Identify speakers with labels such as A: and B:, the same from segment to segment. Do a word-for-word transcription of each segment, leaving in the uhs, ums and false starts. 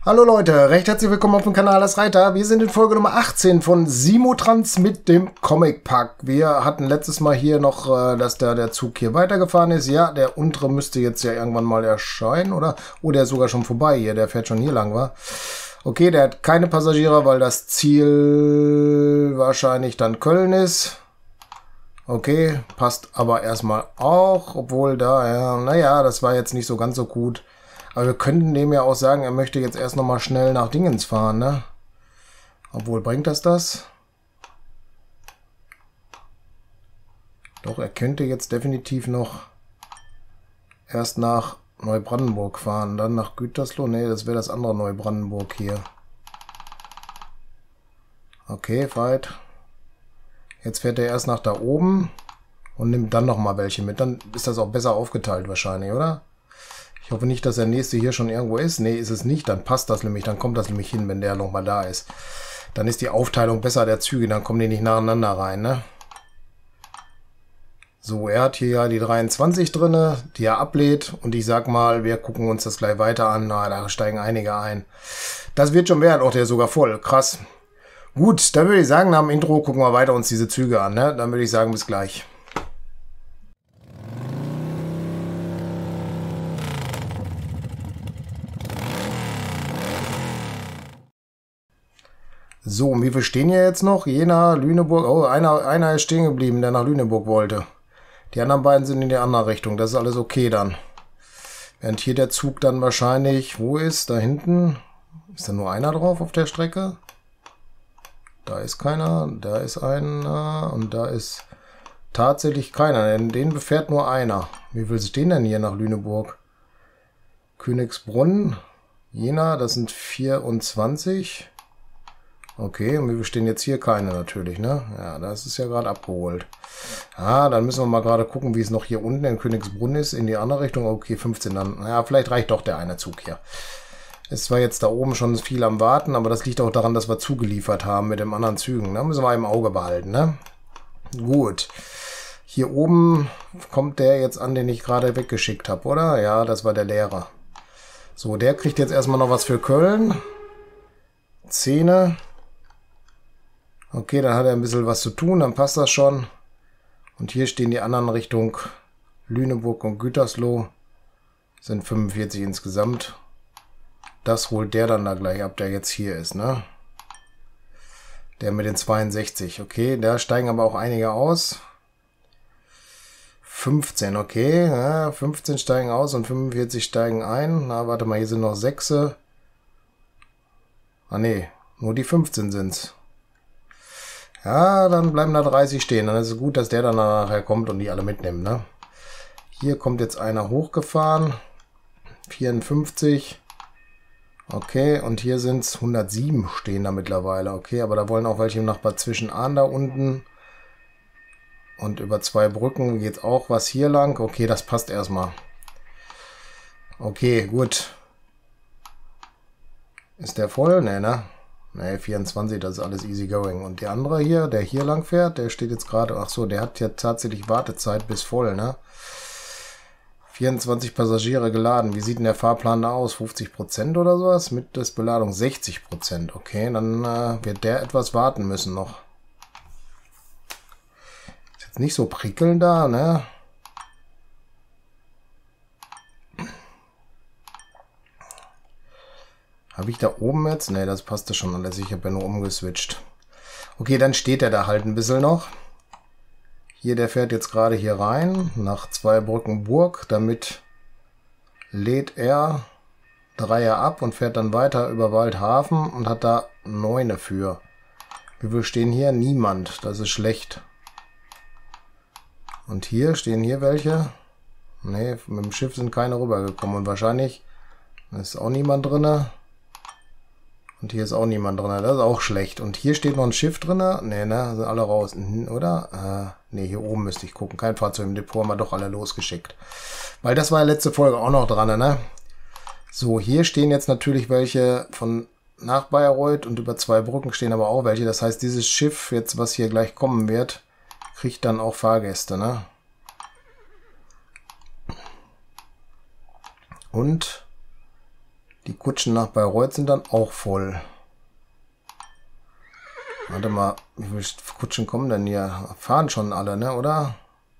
A: Hallo Leute, recht herzlich willkommen auf dem Kanal Das Reiter. Wir sind in Folge Nummer achtzehn von Simotrans mit dem Comic Pack. Wir hatten letztes Mal hier noch, äh, dass da der Zug hier weitergefahren ist. Ja, der untere müsste jetzt ja irgendwann mal erscheinen, oder? Oh, der ist sogar schon vorbei hier, der fährt schon hier lang, wa? Okay, der hat keine Passagiere, weil das Ziel wahrscheinlich dann Köln ist. Okay, passt aber erstmal auch, obwohl da, ja, naja, das war jetzt nicht so ganz so gut. Aber wir könnten dem ja auch sagen, er möchte jetzt erst noch mal schnell nach Dingens fahren, ne? Obwohl, bringt das das? Doch, er könnte jetzt definitiv noch erst nach Neubrandenburg fahren, dann nach Gütersloh. Ne, das wäre das andere Neubrandenburg hier. Okay, weit. Jetzt fährt er erst nach da oben und nimmt dann noch mal welche mit. Dann ist das auch besser aufgeteilt wahrscheinlich, oder? Ich hoffe nicht, dass der nächste hier schon irgendwo ist. Nee, ist es nicht. Dann passt das nämlich. Dann kommt das nämlich hin, wenn der noch mal da ist. Dann ist die Aufteilung besser der Züge. Dann kommen die nicht nacheinander rein, ne? So, er hat hier ja die dreiundzwanzig drin, die er ablädt. Und ich sag mal, wir gucken uns das gleich weiter an. Na, da steigen einige ein. Das wird schon werden. Auch der ist sogar voll. Krass. Gut, dann würde ich sagen, nach dem Intro gucken wir weiter uns diese Züge an, ne? Dann würde ich sagen, bis gleich. So, und wie viel stehen hier jetzt noch? Jena, Lüneburg. Oh, einer, einer ist stehen geblieben, der nach Lüneburg wollte. Die anderen beiden sind in die andere Richtung. Das ist alles okay dann. Während hier der Zug dann wahrscheinlich... Wo ist? Da hinten? Ist da nur einer drauf auf der Strecke? Da ist keiner. Da ist einer. Und da ist tatsächlich keiner. Denn den befährt nur einer. Wie viel stehen denn hier nach Lüneburg? Königsbrunn. Jena, das sind vierundzwanzig. Okay, und wir stehen jetzt hier keine natürlich, ne? Ja, das ist ja gerade abgeholt. Ah, dann müssen wir mal gerade gucken, wie es noch hier unten in Königsbrunn ist, in die andere Richtung. Okay, fünfzehn dann. Ja, vielleicht reicht doch der eine Zug hier. Es war jetzt da oben schon viel am Warten, aber das liegt auch daran, dass wir zugeliefert haben mit den anderen Zügen. Da müssen wir im Auge behalten, ne? Gut. Hier oben kommt der jetzt an, den ich gerade weggeschickt habe, oder? Ja, das war der Lehrer. So, der kriegt jetzt erstmal noch was für Köln. Zähne. Okay, dann hat er ein bisschen was zu tun, dann passt das schon. Und hier stehen die anderen Richtung Lüneburg und Gütersloh. Sind fünfundvierzig insgesamt. Das holt der dann da gleich ab, der jetzt hier ist, ne? Der mit den zweiundsechzig. Okay, da steigen aber auch einige aus. fünfzehn, okay. Ja, fünfzehn steigen aus und fünfundvierzig steigen ein. Na, warte mal, hier sind noch sechs. Ah, nee, nur die fünfzehn sind's. Ja, dann bleiben da dreißig stehen. Dann ist es gut, dass der dann nachher kommt und die alle mitnimmt, ne? Hier kommt jetzt einer hochgefahren. vierundfünfzig. Okay, und hier sind es hundertsieben stehen da mittlerweile. Okay, aber da wollen auch welche nach Bad Zwischenahn da unten. Und über zwei Brücken geht auch was hier lang. Okay, das passt erstmal. Okay, gut. Ist der voll? Ne, ne? Ne, vierundzwanzig, das ist alles easy going. Und der andere hier, der hier lang fährt, der steht jetzt gerade... Ach so, der hat ja tatsächlich Wartezeit bis voll, ne? vierundzwanzig Passagiere geladen. Wie sieht denn der Fahrplan da aus? fünfzig Prozent oder sowas? Mit der Beladung sechzig Prozent. Okay, dann äh, wird der etwas warten müssen noch. Ist jetzt nicht so prickelnd da, ne? Habe ich da oben jetzt? Ne, das passte schon alles. Ich habe ja nur umgeswitcht. Okay, dann steht er da halt ein bisschen noch. Hier, der fährt jetzt gerade hier rein, nach Zweibrückenburg. Damit lädt er Dreier ab und fährt dann weiter über Waldhafen und hat da Neune für. Wie viel stehen hier? Niemand. Das ist schlecht. Und hier, stehen hier welche? Ne, mit dem Schiff sind keine rübergekommen. Und wahrscheinlich ist auch niemand drin. Und hier ist auch niemand drin. Das ist auch schlecht. Und hier steht noch ein Schiff drin. Ne, ne, sind alle raus. Oder? Äh, ne, hier oben müsste ich gucken. Kein Fahrzeug im Depot, haben wir doch alle losgeschickt. Weil das war ja letzte Folge auch noch dran, ne? So, hier stehen jetzt natürlich welche von nach Bayreuth und über zwei Brücken stehen aber auch welche. Das heißt, dieses Schiff, jetzt was hier gleich kommen wird, kriegt dann auch Fahrgäste, ne? Und Die Kutschen nach Bayreuth sind dann auch voll. Warte mal, wie viele Kutschen kommen denn hier? Fahren schon alle, ne, oder?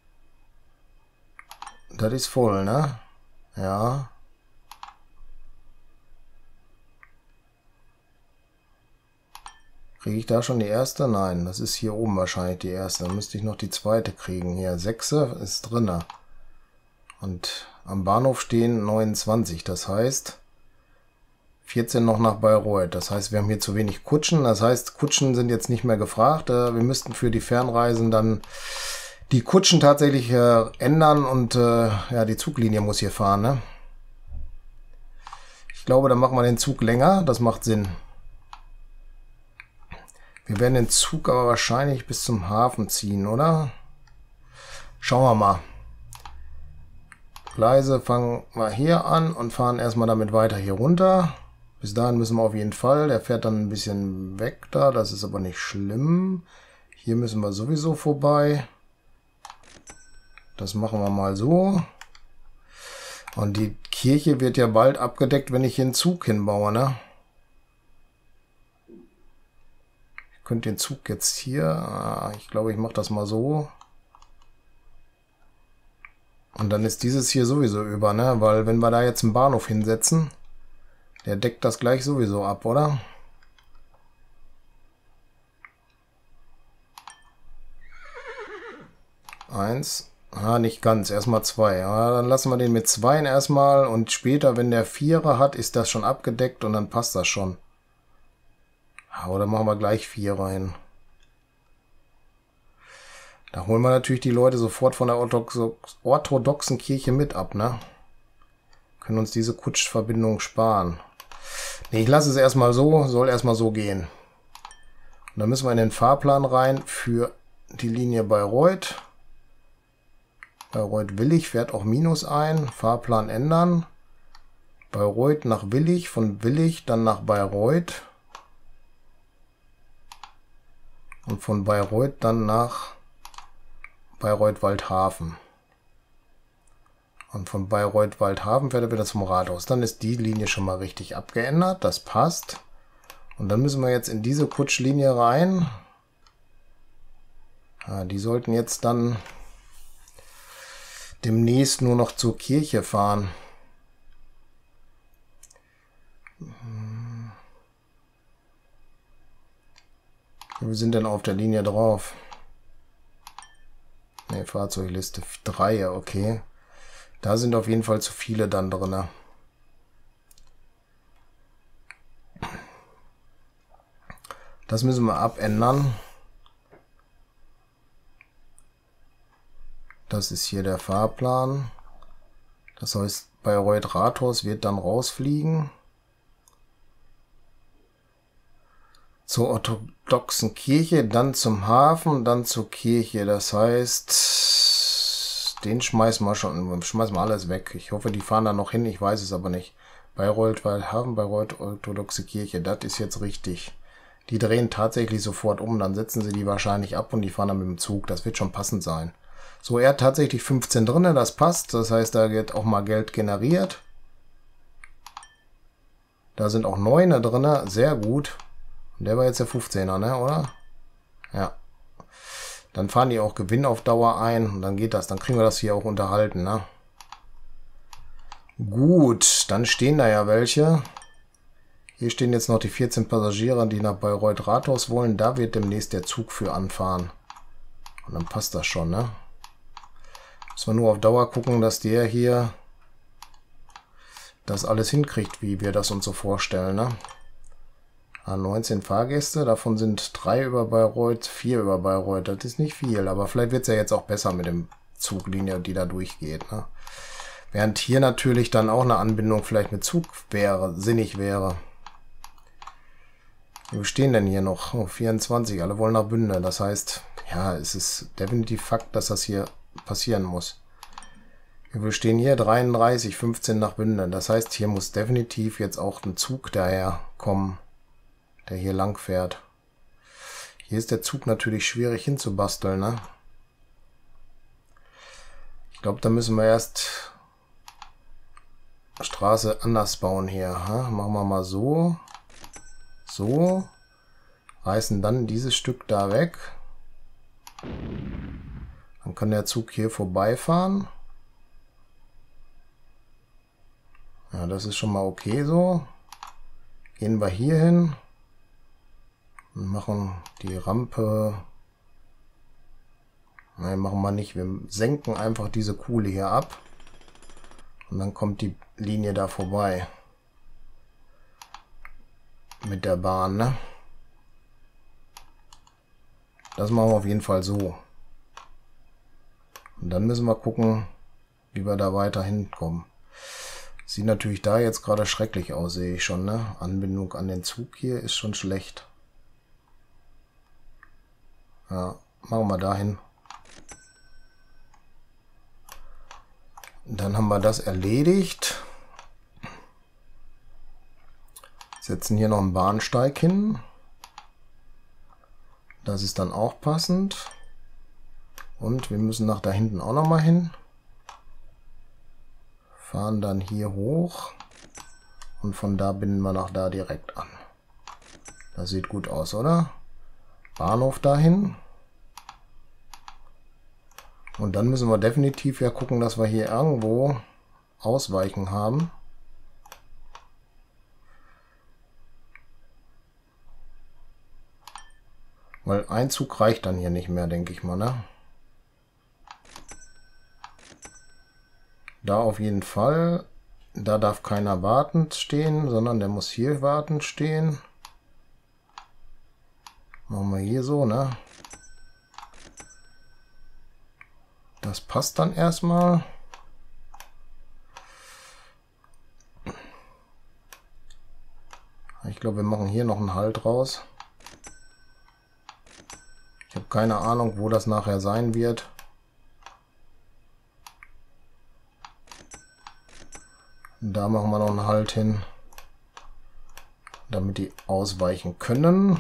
A: Das ist voll, ne? Ja. Kriege ich da schon die erste? Nein, das ist hier oben wahrscheinlich die erste. Dann müsste ich noch die zweite kriegen. Hier, sechse ist drinne. Und am Bahnhof stehen neunundzwanzig. Das heißt, vierzehn noch nach Bayreuth. Das heißt, wir haben hier zu wenig Kutschen. Das heißt, Kutschen sind jetzt nicht mehr gefragt. Wir müssten für die Fernreisen dann die Kutschen tatsächlich äh, ändern. Und äh, ja, die Zuglinie muss hier fahren, ne? Ich glaube, dann machen wir den Zug länger. Das macht Sinn. Wir werden den Zug aber wahrscheinlich bis zum Hafen ziehen, oder? Schauen wir mal. Gleise fangen wir hier an und fahren erstmal damit weiter hier runter. Bis dahin müssen wir auf jeden Fall. Der fährt dann ein bisschen weg da. Das ist aber nicht schlimm. Hier müssen wir sowieso vorbei. Das machen wir mal so. Und die Kirche wird ja bald abgedeckt, wenn ich hier einen Zug hinbaue, ne? Ich könnte den Zug jetzt hier, ich glaube, ich mache das mal so. Und dann ist dieses hier sowieso über, ne? Weil wenn wir da jetzt einen Bahnhof hinsetzen, der deckt das gleich sowieso ab, oder? Eins. Ah, nicht ganz. Erstmal zwei. Ja, dann lassen wir den mit zwei erstmal. Und später, wenn der Vierer hat, ist das schon abgedeckt und dann passt das schon. Oder machen wir gleich Vierer hin. Da holen wir natürlich die Leute sofort von der orthodoxen Kirche mit ab, ne? Können uns diese Kutschverbindung sparen. Ne, ich lasse es erstmal so, soll erstmal so gehen. Und dann müssen wir in den Fahrplan rein für die Linie Bayreuth. Bayreuth Willich fährt auch Minus ein. Fahrplan ändern. Bayreuth nach Willich, von Willich dann nach Bayreuth. Und von Bayreuth dann nach Bayreuth-Waldhafen. Und von Bayreuth-Waldhafen fährt er wieder zum Rathaus. Dann ist die Linie schon mal richtig abgeändert. Das passt. Und dann müssen wir jetzt in diese Kutschlinie rein. Ja, die sollten jetzt dann demnächst nur noch zur Kirche fahren. Wir sind denn auf der Linie drauf? Ne, Fahrzeugliste drei, okay. Da sind auf jeden Fall zu viele dann drin. Das müssen wir abändern. Das ist hier der Fahrplan. Das heißt, Bayreuth Rathaus wird dann rausfliegen. Zur orthodoxen Kirche, dann zum Hafen, dann zur Kirche. Das heißt, den schmeißen wir schon, schmeißen wir alles weg. Ich hoffe, die fahren da noch hin, ich weiß es aber nicht. Bayreuth Waldhafen, Bayreuth orthodoxe Kirche, das ist jetzt richtig. Die drehen tatsächlich sofort um, dann setzen sie die wahrscheinlich ab und die fahren dann mit dem Zug. Das wird schon passend sein. So, er hat tatsächlich fünfzehn drin, das passt. Das heißt, da wird auch mal Geld generiert. Da sind auch neun drin, sehr gut. Und der war jetzt der fünfzehner, ne, oder? Ja. Dann fahren die auch Gewinn auf Dauer ein und dann geht das. Dann kriegen wir das hier auch unterhalten, ne? Gut, dann stehen da ja welche. Hier stehen jetzt noch die vierzehn Passagiere, die nach Bayreuth Rathaus wollen. Da wird demnächst der Zug für anfahren. Und dann passt das schon, ne? Müssen wir nur auf Dauer gucken, dass der hier das alles hinkriegt, wie wir das uns so vorstellen, ne? neunzehn Fahrgäste, davon sind drei über Bayreuth, vier über Bayreuth. Das ist nicht viel, aber vielleicht wird es ja jetzt auch besser mit dem Zuglinie, die da durchgeht, ne? Während hier natürlich dann auch eine Anbindung vielleicht mit Zug wäre, sinnig wäre. Wo stehen denn hier noch? Oh, vierundzwanzig, alle wollen nach Bünde. Das heißt, ja, es ist definitiv Fakt, dass das hier passieren muss. Wir stehen hier dreiunddreißig, fünfzehn nach Bünde. Das heißt, hier muss definitiv jetzt auch ein Zug daher kommen, der hier lang fährt. Hier ist der Zug natürlich schwierig hinzubasteln, ne? Ich glaube, da müssen wir erst Straße anders bauen hier. Ha? Machen wir mal so. So. Reißen dann dieses Stück da weg. Dann kann der Zug hier vorbeifahren. Ja, das ist schon mal okay so. Gehen wir hier hin und machen die Rampe. Nein, machen wir nicht. Wir senken einfach diese Kuhle hier ab. Und dann kommt die Linie da vorbei. Mit der Bahn, ne? Das machen wir auf jeden Fall so. Und dann müssen wir gucken, wie wir da weiter hinkommen. Sieht natürlich da jetzt gerade schrecklich aus, sehe ich schon, ne? Anbindung an den Zug hier ist schon schlecht. Ja, machen wir dahin. Dann haben wir das erledigt. Setzen hier noch einen Bahnsteig hin. Das ist dann auch passend. Und wir müssen nach da hinten auch noch mal hin. Fahren dann hier hoch. Und von da binden wir nach da direkt an. Das sieht gut aus, oder? Bahnhof dahin. Und dann müssen wir definitiv ja gucken, dass wir hier irgendwo Ausweichen haben. Weil ein Zug reicht dann hier nicht mehr, denke ich mal, ne? Da auf jeden Fall. Da darf keiner wartend stehen, sondern der muss hier wartend stehen. Machen wir hier so, ne? Das passt dann erstmal. Ich glaube, wir machen hier noch einen Halt raus. Ich habe keine Ahnung, wo das nachher sein wird. Da machen wir noch einen Halt hin, damit die ausweichen können.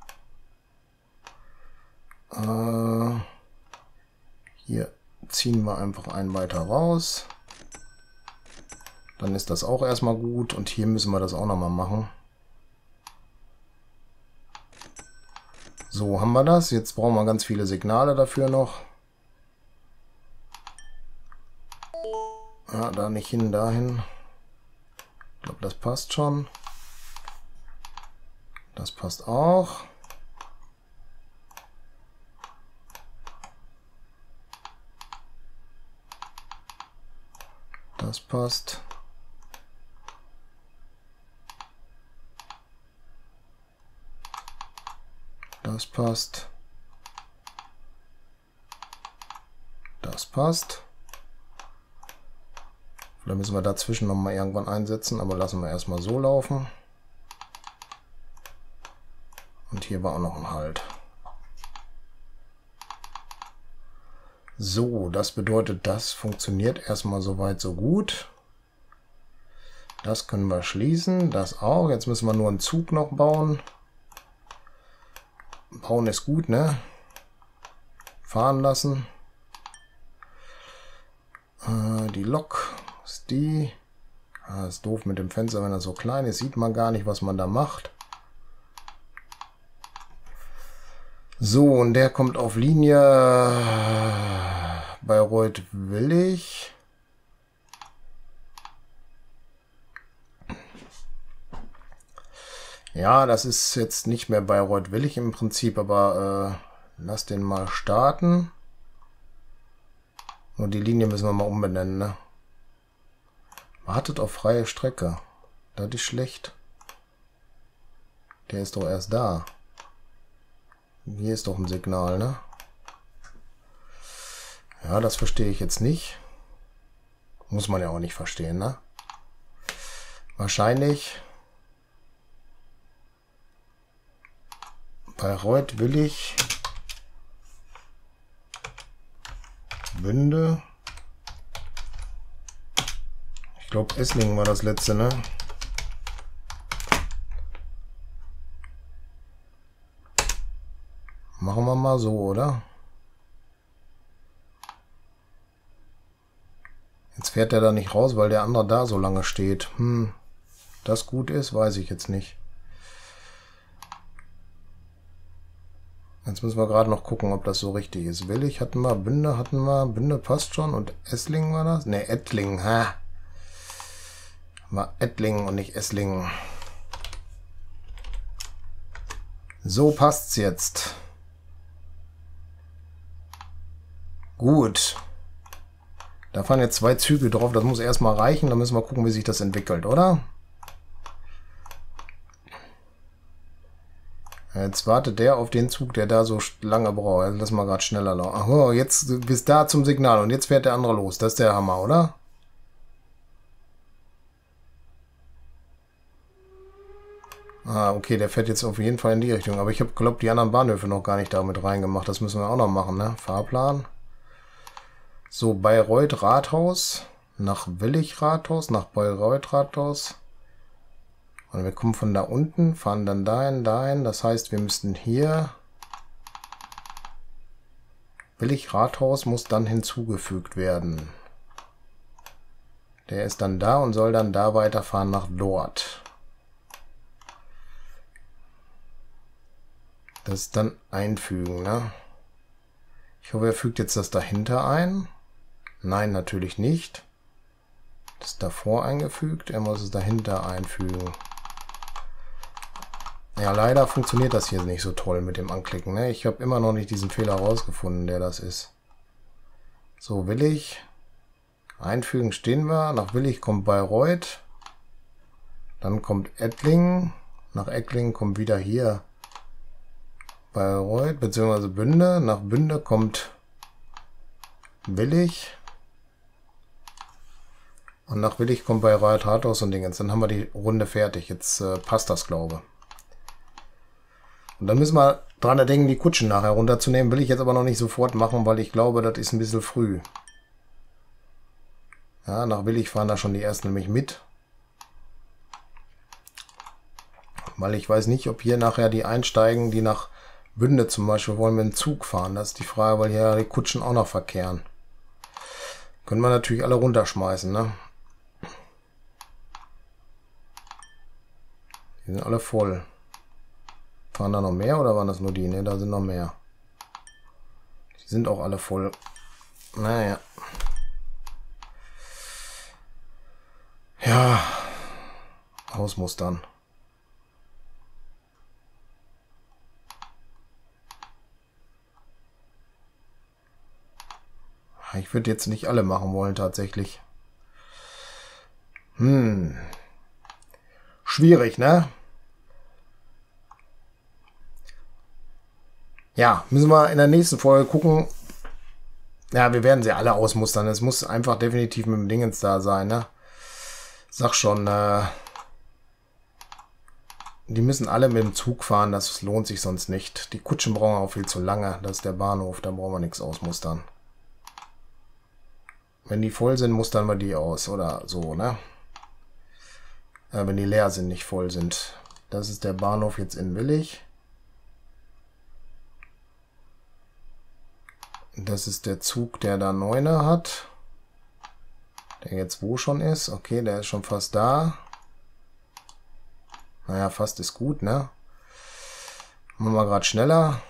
A: Äh, hier ziehen wir einfach einen weiter raus. Dann ist das auch erstmal gut. Und hier müssen wir das auch noch mal machen. So, haben wir das. Jetzt brauchen wir ganz viele Signale dafür noch. Ja, da nicht hin, dahin. Ich glaube, das passt schon. Das passt auch. Das passt. Das passt. Das passt. Vielleicht müssen wir dazwischen noch mal irgendwann einsetzen, aber lassen wir erstmal so laufen. Und hier war auch noch ein Halt. So, das bedeutet, das funktioniert erstmal soweit so gut. Das können wir schließen, das auch. Jetzt müssen wir nur einen Zug noch bauen. Bauen ist gut, ne? Fahren lassen. Äh, die Lok ist die. Ah, ist doof mit dem Fenster, wenn er so klein ist, sieht man gar nicht, was man da macht. So, und der kommt auf Linie Bayreuth-Willig. Ja, das ist jetzt nicht mehr Bayreuth-Willig im Prinzip, aber äh, lass den mal starten. Nur die Linie müssen wir mal umbenennen, ne? Wartet auf freie Strecke. Das ist schlecht. Der ist doch erst da. Hier ist doch ein Signal, ne? Ja, das verstehe ich jetzt nicht. Muss man ja auch nicht verstehen, ne? Wahrscheinlich Bayreuth-Willig Bünde. Ich glaube, Esslingen war das letzte, ne? Machen wir mal so, oder? Jetzt fährt der da nicht raus, weil der andere da so lange steht. Hm, das gut ist, weiß ich jetzt nicht. Jetzt müssen wir gerade noch gucken, ob das so richtig ist. Willig hatten wir, Bünde hatten wir, Bünde passt schon und Esslingen war das? Ne, Ettlingen, ha. War Ettlingen und nicht Esslingen. So passt's jetzt. Gut. Da fahren jetzt zwei Züge drauf, das muss erstmal reichen, dann müssen wir gucken, wie sich das entwickelt, oder? Jetzt wartet der auf den Zug, der da so lange braucht. Also lass mal gerade schneller laufen. Ach, jetzt bis da zum Signal und jetzt fährt der andere los. Das ist der Hammer, oder? Ah, okay, der fährt jetzt auf jeden Fall in die Richtung. Aber ich habe, glaube die anderen Bahnhöfe noch gar nicht damit reingemacht. Das müssen wir auch noch machen, ne? Fahrplan. So, Bayreuth Rathaus. Nach Willig Rathaus. Nach Bayreuth Rathaus. Und wir kommen von da unten, fahren dann dahin, dahin. Das heißt, wir müssten hier... Willig Rathaus muss dann hinzugefügt werden. Der ist dann da und soll dann da weiterfahren nach dort. Das dann einfügen, ne? Ich hoffe, er fügt jetzt das dahinter ein. Nein, natürlich nicht. Das ist davor eingefügt. Er muss es dahinter einfügen. Ja, leider funktioniert das hier nicht so toll mit dem Anklicken, ne? Ich habe immer noch nicht diesen Fehler rausgefunden, der das ist. So, Willig. Einfügen stehen wir. Nach Willig kommt Bayreuth. Dann kommt Ettlingen. Nach Ettlingen kommt wieder hier Bayreuth bzw. Bünde. Nach Bünde kommt Willig. Und nach Willig kommt Bayreuth Rathaus und Dingens. Dann haben wir die Runde fertig. Jetzt äh, passt das, glaube ich. Und dann müssen wir dran denken, die Kutschen nachher runterzunehmen. Will ich jetzt aber noch nicht sofort machen, weil ich glaube, das ist ein bisschen früh. Ja, nach Willig fahren da schon die ersten nämlich mit. Weil ich weiß nicht, ob hier nachher die einsteigen, die nach Bünde zum Beispiel wollen mit dem Zug fahren. Das ist die Frage, weil hier die Kutschen auch noch verkehren. Können wir natürlich alle runterschmeißen, ne? Die sind alle voll. Fahren da noch mehr oder waren das nur die? Ne, da sind noch mehr. Die sind auch alle voll. Naja. Ja. Ausmustern. Ich würde jetzt nicht alle machen wollen, tatsächlich. Hm. Schwierig, ne? Ja, müssen wir in der nächsten Folge gucken. Ja, wir werden sie alle ausmustern. Es muss einfach definitiv mit dem Dingens da sein, ne? Sag schon, äh, die müssen alle mit dem Zug fahren. Das lohnt sich sonst nicht. Die Kutschen brauchen auch viel zu lange. Das ist der Bahnhof, da brauchen wir nichts ausmustern. Wenn die voll sind, mustern wir die aus. Oder so, ne? Äh, wenn die leer sind, nicht voll sind. Das ist der Bahnhof jetzt in Willig. Das ist der Zug, der da Neuner hat. Der jetzt wo schon ist. Okay, der ist schon fast da. Naja, fast ist gut, ne? Machen wir gerade schneller.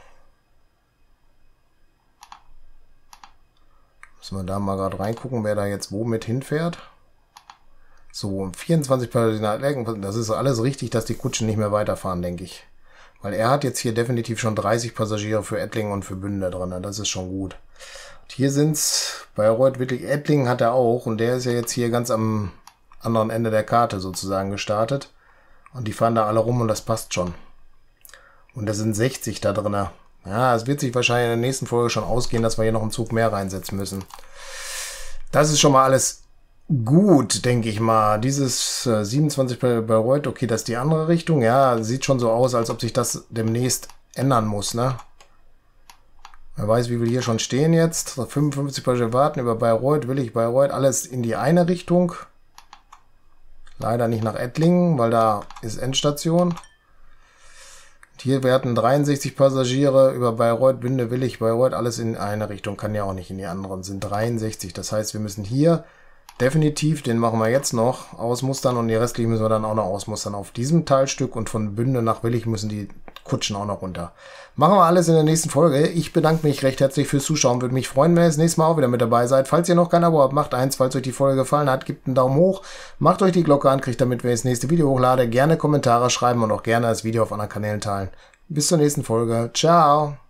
A: Müssen wir da mal gerade reingucken, wer da jetzt wo mit hinfährt. So, vierundzwanzig Passagiere. Das ist alles richtig, dass die Kutschen nicht mehr weiterfahren, denke ich. Weil er hat jetzt hier definitiv schon dreißig Passagiere für Ettlingen und für Bünde drin. Das ist schon gut. Und hier sind es, Bayreuth wirklich, Ettlingen hat er auch. Und der ist ja jetzt hier ganz am anderen Ende der Karte sozusagen gestartet. Und die fahren da alle rum und das passt schon. Und da sind sechzig da drin. Ja, es wird sich wahrscheinlich in der nächsten Folge schon ausgehen, dass wir hier noch einen Zug mehr reinsetzen müssen. Das ist schon mal alles gut, denke ich mal. Dieses äh, siebenundzwanzig bei Bayreuth, okay, das ist die andere Richtung. Ja, sieht schon so aus, als ob sich das demnächst ändern muss, ne? Wer weiß, wie wir hier schon stehen jetzt. fünfundfünfzig Passagiere warten über Bayreuth, Willig, Bayreuth, alles in die eine Richtung. Leider nicht nach Ettlingen, weil da ist Endstation. Und hier werden dreiundsechzig Passagiere über Bayreuth, Bünde, Willig, Bayreuth, alles in eine Richtung. Kann ja auch nicht in die anderen. Sind dreiundsechzig. Das heißt, wir müssen hier definitiv, den machen wir jetzt noch ausmustern und die restlichen müssen wir dann auch noch ausmustern auf diesem Teilstück und von Bünde nach Willig müssen die Kutschen auch noch runter. Machen wir alles in der nächsten Folge. Ich bedanke mich recht herzlich fürs Zuschauen. Würde mich freuen, wenn ihr das nächste Mal auch wieder mit dabei seid. Falls ihr noch kein Abo habt, macht eins. Falls euch die Folge gefallen hat, gebt einen Daumen hoch. Macht euch die Glocke an, kriegt damit, wenn ich das nächste Video hochlade. Gerne Kommentare schreiben und auch gerne das Video auf anderen Kanälen teilen. Bis zur nächsten Folge. Ciao.